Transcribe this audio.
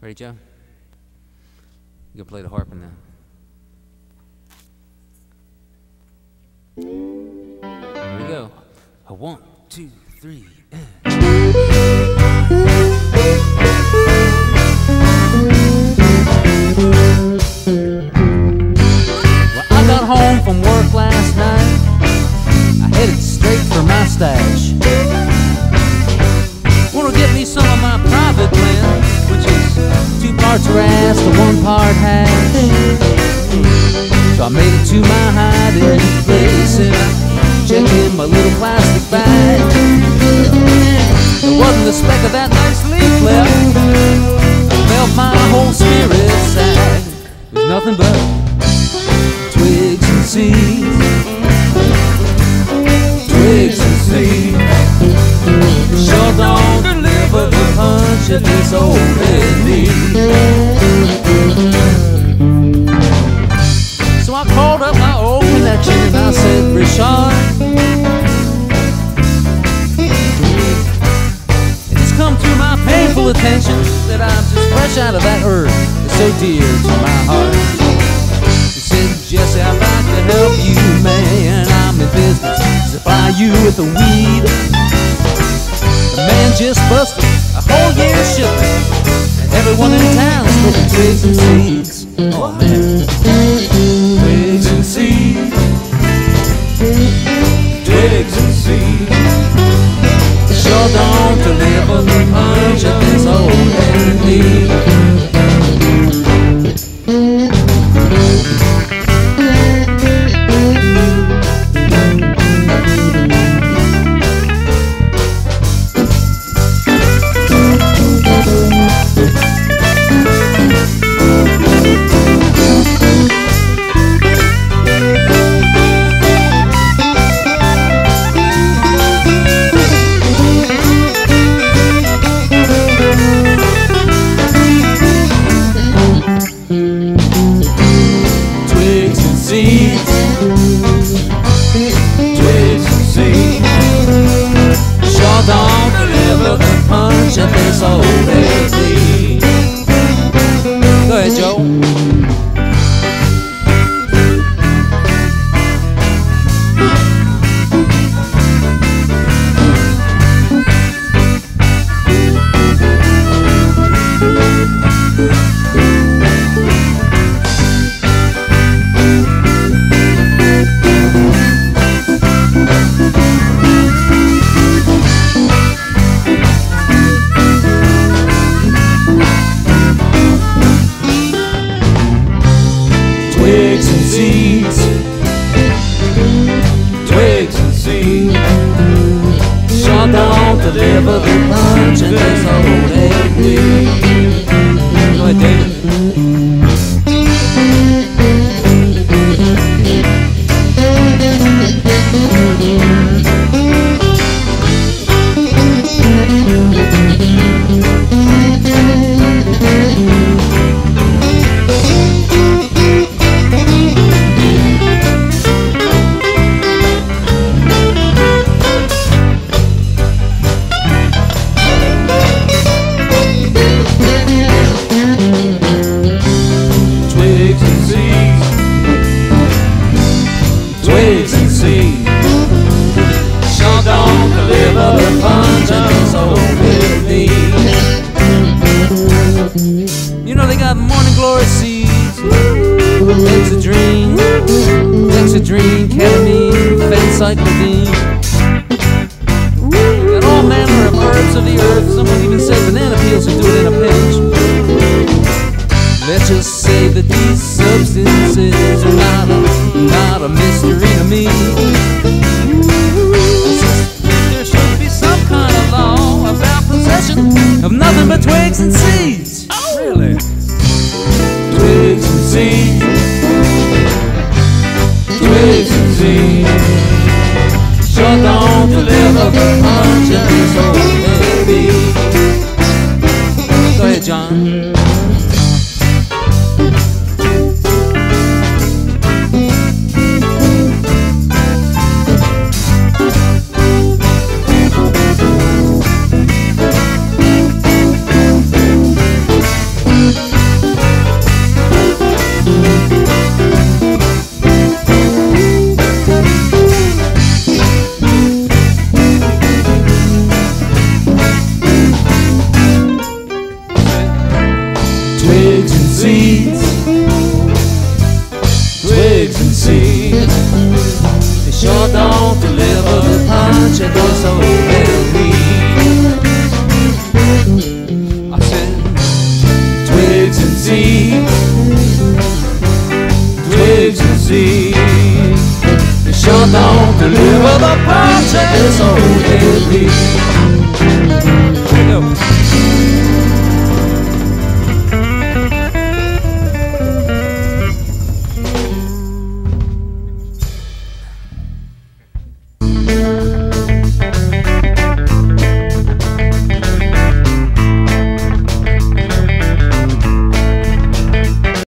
Ready, Joe? You gonna play the harp now. Here we go. 1, 2, 3. Well, I got home from work last night. I headed straight for my stash. Wanna get me some of my private blend, which is 2 parts grass to 1 part hash. So I made it to my hiding place and I checked in my little plastic bag. There wasn't a speck of that nice leaf left. I felt my whole spirit sag. There's nothing but twigs and seeds. Twigs and seeds sure don't deliver the punch that this old man needs. So I called up my old connection and I said, Richard, it's come to my painful attention that I'm just fresh out of that herb that's so dear to my heart. He said, Jesse, I'd like to help you, man. I'm in business to supply you with the weed. The man just busted a whole year's shipment, and everyone in town's smoking twigs and seeds. Oh man, twigs and seeds, twigs and seeds sure don't deliver the punch that this old man needs. Go ahead, Joe. Twigs and seeds, twigs and seeds sure don't deliver the punch that this old man needs. Go ahead, David. Twigs and seeds sure don't deliver the punch that this old man needs. You know they got morning glory seeds, Dexedrine, ketamine, fencyclidine, and all manner of herbs of the earth. Someone even said banana peels would do it in a pinch. Let's just say that these substances are not a mystery to me. There should be some kind of law about possession of nothing but twigs and seeds. Oh, really? Twigs and seeds, twigs and seeds sure don't deliver the punch that this old man needs. Go ahead, John. seeds, twigs and seeds. They sure don't deliver the punch that this old head beats.